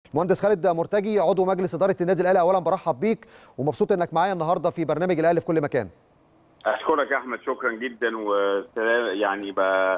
مهندس خالد مرتجي، عضو مجلس اداره النادي الاهلي، اولا برحب بيك ومبسوط انك معايا النهارده في برنامج الاهلي في كل مكان. اشكرك يا احمد، شكرا جدا، وسلام. يعني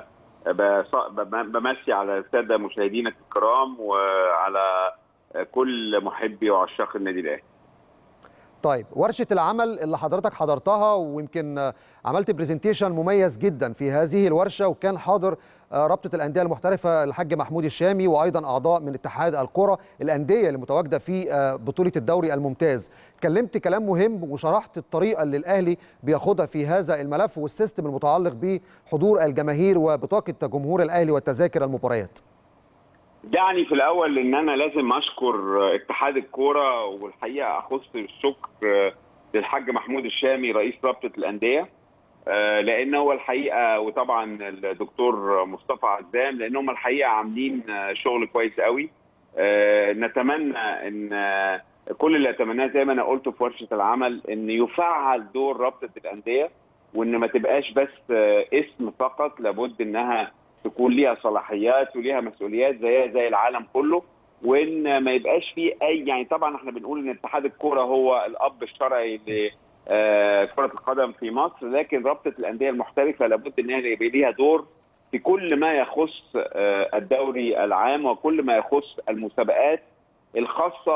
بمسي على الساده مشاهدينك الكرام وعلى كل محبي وعشاق النادي الاهلي. طيب، ورشه العمل اللي حضرتك حضرتها ويمكن عملت برزنتيشن مميز جدا في هذه الورشه، وكان حاضر رابطه الانديه المحترفه الحاج محمود الشامي، وايضا اعضاء من اتحاد الكره، الانديه اللي متواجده في بطوله الدوري الممتاز. اتكلمت كلام مهم وشرحت الطريقه اللي الاهلي بياخدها في هذا الملف والسيستم المتعلق بحضور الجماهير وبطاقه جمهور الاهلي وتذاكر المباريات. يعني في الاول ان انا لازم اشكر اتحاد الكوره، والحقيقه اخص الشكر للحاج محمود الشامي رئيس رابطه الانديه، لان هو الحقيقه، وطبعا الدكتور مصطفى عزام، لان هم الحقيقه عاملين شغل كويس قوي. نتمنى ان كل اللي اتمناه زي ما انا قلت في ورشه العمل ان يفعل دور رابطه الانديه، وان ما تبقاش بس اسم فقط، لابد انها تكون ليها صلاحيات وليها مسؤوليات زيها زي العالم كله، وان ما يبقاش فيه اي، يعني طبعا احنا بنقول ان اتحاد الكوره هو الاب الشرعي كرة القدم في مصر، لكن رابطة الأندية المحترفة لابد أن يبقى ليها دور في كل ما يخص الدوري العام وكل ما يخص المسابقات الخاصة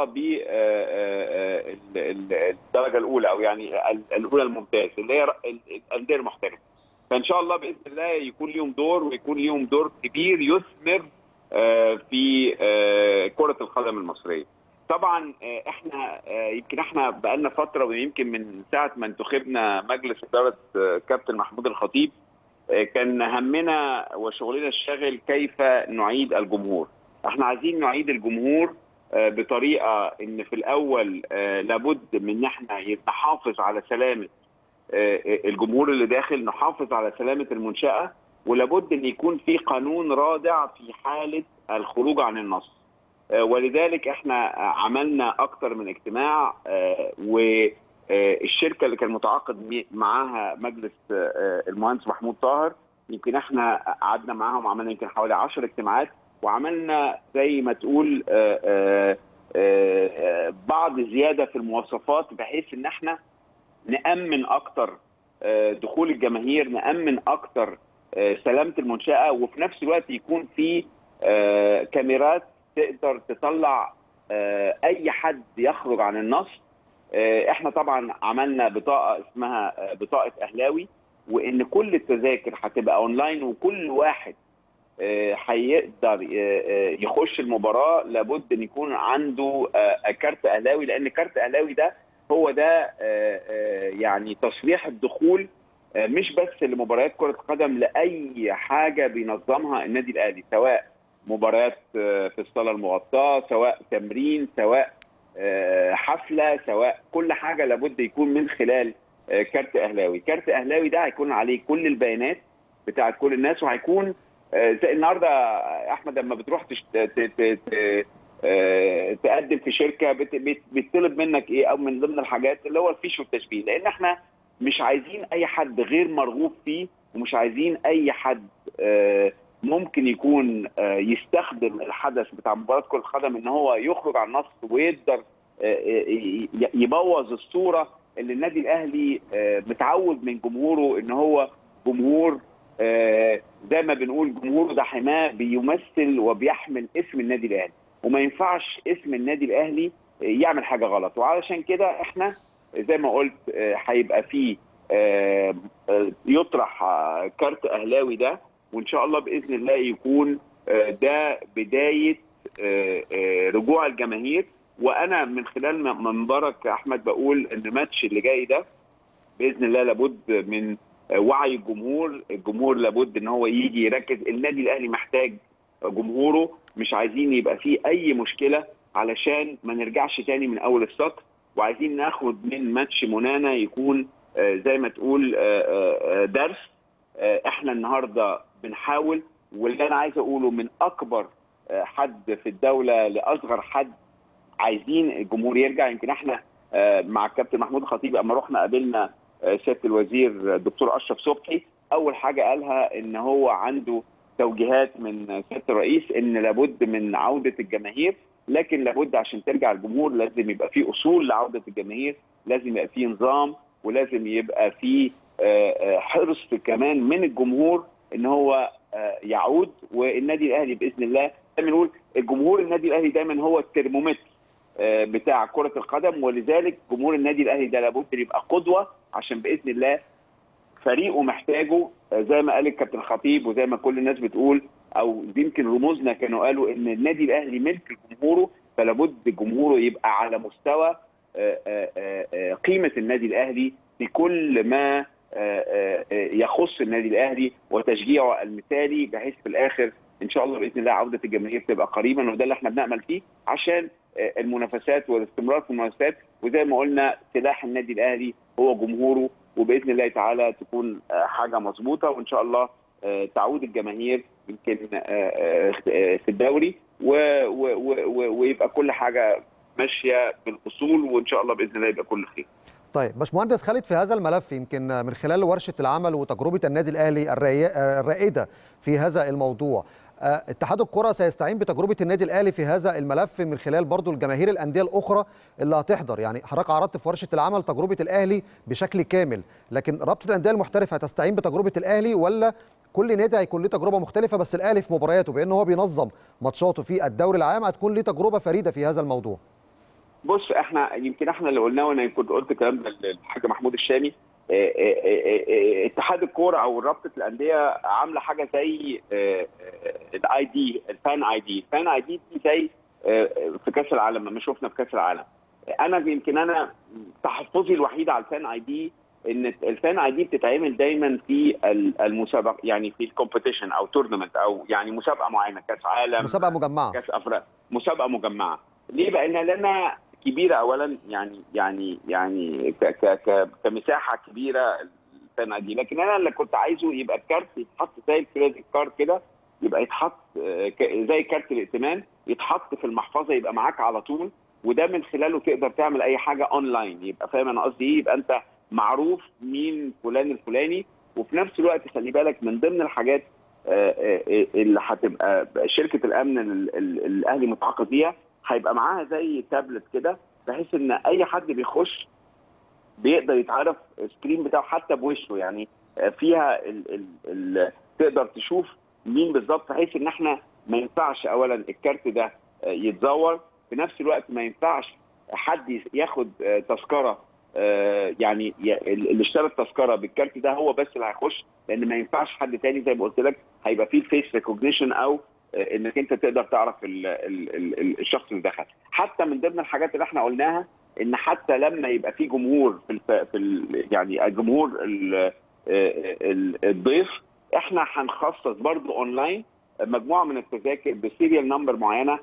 بالدرجة الأولى، أو يعني الأولى الممتاز اللي هي الأندية المحترفة. فإن شاء الله بإذن الله يكون ليهم دور، ويكون ليهم دور كبير يثمر في كرة القدم المصرية. طبعا احنا يمكن احنا بقالنا فتره، ويمكن من ساعه ما انتخبنا مجلس اداره كابتن محمود الخطيب كان همنا وشغلنا الشاغل كيف نعيد الجمهور. احنا عايزين نعيد الجمهور بطريقه ان في الاول لابد من ان احنا نحافظ على سلامه الجمهور اللي داخل، نحافظ على سلامه المنشاه، ولابد ان يكون في قانون رادع في حاله الخروج عن النص. ولذلك احنا عملنا اكثر من اجتماع، والشركه اللي كان متعاقد معاها مجلس المهندس محمود طاهر، يمكن احنا قعدنا معاهم، عملنا يمكن حوالي 10 اجتماعات، وعملنا زي ما تقول بعض زياده في المواصفات، بحيث ان احنا نامن اكثر دخول الجماهير، نامن اكثر سلامه المنشاه، وفي نفس الوقت يكون في كاميرات تقدر تطلع اي حد يخرج عن النص. احنا طبعا عملنا بطاقه اسمها بطاقه اهلاوي، وان كل التذاكر هتبقى اونلاين، وكل واحد هيقدر يخش المباراه لابد ان يكون عنده كارت اهلاوي، لان كارت اهلاوي ده هو ده يعني تصريح الدخول، مش بس لمباريات كره القدم، لاي حاجه بينظمها النادي الاهلي، سواء مباريات في الصاله المغطاه، سواء تمرين، سواء حفله، سواء كل حاجه لابد يكون من خلال كارت اهلاوي. كارت اهلاوي ده هيكون عليه كل البيانات بتاعت كل الناس، وهيكون زي النهارده احمد لما بتروح تقدم في شركه بيطلب منك ايه، او من ضمن الحاجات اللي هو الفيش والتشبيه، لان احنا مش عايزين اي حد غير مرغوب فيه، ومش عايزين اي حد ممكن يكون يستخدم الحدث بتاع مباراه كره القدم ان هو يخرج عن النص ويقدر يبوظ الصوره اللي النادي الاهلي متعود من جمهوره، ان هو جمهور زي ما بنقول جمهوره ده حماه بيمثل وبيحمل اسم النادي الاهلي، وما ينفعش اسم النادي الاهلي يعمل حاجه غلط. وعلشان كده احنا زي ما قلت هيبقى فيه يطرح كارت اهلاوي ده، وان شاء الله باذن الله يكون ده بدايه رجوع الجماهير. وانا من خلال منبرك احمد بقول ان الماتش اللي جاي ده باذن الله لابد من وعي الجمهور. الجمهور لابد ان هو يجي يركز، النادي الاهلي محتاج جمهوره، مش عايزين يبقى فيه اي مشكله علشان ما نرجعش تاني من اول السطر، وعايزين ناخد من ماتش منانا يكون زي ما تقول درس. احنا النهارده بنحاول، واللي انا عايز اقوله من اكبر حد في الدوله لاصغر حد، عايزين الجمهور يرجع. يمكن احنا مع الكابتن محمود الخطيب اما رحنا قابلنا سياده الوزير الدكتور اشرف صبحي، اول حاجه قالها ان هو عنده توجيهات من سياده الرئيس ان لابد من عوده الجماهير، لكن لابد عشان ترجع الجمهور لازم يبقى في اصول لعوده الجماهير، لازم يبقى في نظام، ولازم يبقى في حرص كمان من الجمهور ان هو يعود. والنادي الاهلي باذن الله دايما نقول الجمهور النادي الاهلي دايما هو الترمومتر بتاع كره القدم، ولذلك جمهور النادي الاهلي ده لابد يبقى قدوه، عشان باذن الله فريقه محتاجه زي ما قال الكابتن خطيب وزي ما كل الناس بتقول، او يمكن رموزنا كانوا قالوا ان النادي الاهلي ملك جمهوره، فلابد جمهوره يبقى على مستوى قيمه النادي الاهلي في كل ما يخص النادي الاهلي وتشجيعه المثالي، بحيث في الاخر ان شاء الله باذن الله عوده الجماهير تبقى قريبا، وده اللي احنا بنامل فيه عشان المنافسات والاستمرار في المنافسات. وزي ما قلنا سلاح النادي الاهلي هو جمهوره، وباذن الله تعالى تكون حاجه مظبوطه، وان شاء الله تعود الجماهير يمكن في الدوري ويبقى كل حاجه ماشيه بالاصول، وان شاء الله باذن الله يبقى كل خير. طيب باشمهندس خالد، في هذا الملف يمكن من خلال ورشه العمل وتجربه النادي الاهلي الرائده في هذا الموضوع، اتحاد الكره سيستعين بتجربه النادي الاهلي في هذا الملف من خلال برضو الجماهير الانديه الاخرى اللي هتحضر. يعني حضرتك عرضت في ورشه العمل تجربه الاهلي بشكل كامل، لكن رابطه الانديه المحترفه هتستعين بتجربه الاهلي، ولا كل نادي هيكون له تجربه مختلفه؟ بس الاهلي في مبارياته بان هو بينظم ماتشاته في الدوري العام هتكون له تجربه فريده في هذا الموضوع. بص، احنا اللي قلناه، وانا كنت قلت الكلام ده للحاج محمود الشامي، اتحاد الكوره او رابطه الانديه عامله حاجه زي الاي دي، الفان اي دي. الفان اي دي زي في كاس العالم لما شفنا في كاس العالم. انا تحفظي الوحيد على الفان اي دي ان الفان اي دي بتتعمل دايما في المسابقه، يعني في الكومبيتيشن او تورنمنت، او يعني مسابقه معينه، كاس عالم، مسابقه مجمعه، كاس افريقيا، مسابقه مجمعه. ليه؟ بقى لنا كبيره اولا، يعني كمساحه كبيره السنه دي، لكن انا اللي كنت عايزه يبقى الكارت يتحط زي الكريدت كارد كده، يبقى يتحط زي كارت الائتمان، يتحط في المحفظه، يبقى معاك على طول، وده من خلاله تقدر تعمل اي حاجه اونلاين. يبقى فاهم انا قصدي ايه؟ يبقى انت معروف مين فلان الفلاني. وفي نفس الوقت خلي بالك من ضمن الحاجات اللي هتبقى شركه الامن الاهلي متعاقد بيها، هيبقى معاها زي تابلت كده، بحيث ان اي حد بيخش بيقدر يتعرف السكرين بتاعه حتى بوشه، يعني فيها تقدر تشوف مين بالظبط، بحيث ان احنا ما ينفعش اولا الكارت ده يتزور، في نفس الوقت ما ينفعش حد ياخد تذكره، يعني اللي اشترى التذكره بالكارت ده هو بس اللي هيخش، لان ما ينفعش حد تاني. زي ما قلت لك هيبقى فيه الفيس ريكوجنيشن، او انك انت تقدر تعرف الشخص اللي دخل. حتى من ضمن الحاجات اللي احنا قلناها ان حتى لما يبقى في جمهور يعني الجمهور الضيف، احنا هنخصص برضو اونلاين مجموعه من التذاكر بسيريال نمبر معينه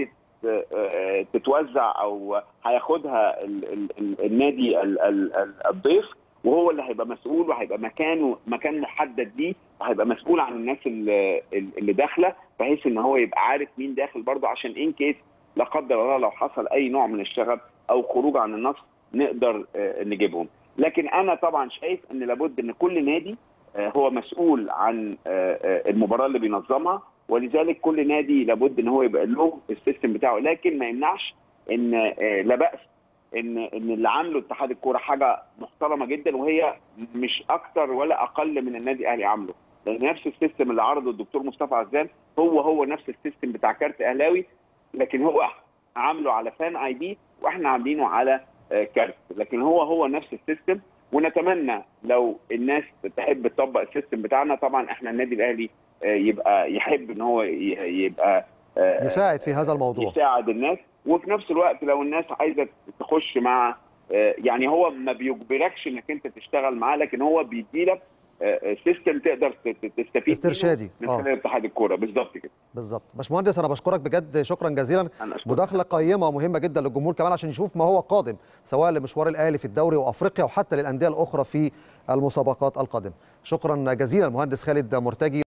هتتوزع او هياخدها النادي الضيف، وهو اللي هيبقى مسؤول، وهيبقى مكان محدد ليه، وهيبقى مسؤول عن الناس اللي داخله، بحيث ان هو يبقى عارف مين داخل برضه، عشان ان كيس لا قدر الله لو حصل اي نوع من الشغب او خروج عن النص نقدر نجيبهم. لكن انا طبعا شايف ان لابد ان كل نادي هو مسؤول عن المباراه اللي بينظمها، ولذلك كل نادي لابد ان هو يبقى له السيستم بتاعه، لكن ما يمنعش ان لا باس ان اللي عامله اتحاد الكوره حاجه محترمه جدا، وهي مش اكتر ولا اقل من النادي الاهلي عامله، لان نفس السيستم اللي عرضه الدكتور مصطفى عزام هو نفس السيستم بتاع كارت اهلاوي، لكن هو عامله على فان اي دي واحنا عاملينه على كارت، لكن هو نفس السيستم. ونتمنى لو الناس تحب تطبق السيستم بتاعنا، طبعا احنا النادي الاهلي يبقى يحب ان هو يبقى يساعد في هذا الموضوع، يساعد الناس. وفي نفس الوقت لو الناس عايزه تخش مع، يعني هو ما بيجبركش انك انت تشتغل معاه، لكن هو بيديلك سيستم تقدر تستفيد استرشادي من خلال اتحاد الكوره. بالظبط كده. بالظبط. باشمهندس انا بشكرك بجد شكرا جزيلا، مداخله قيمه ومهمه جدا للجمهور كمان عشان يشوف ما هو قادم، سواء لمشوار الاهلي في الدوري وافريقيا وحتى للانديه الاخرى في المسابقات القادمه. شكرا جزيلا المهندس خالد مرتجي.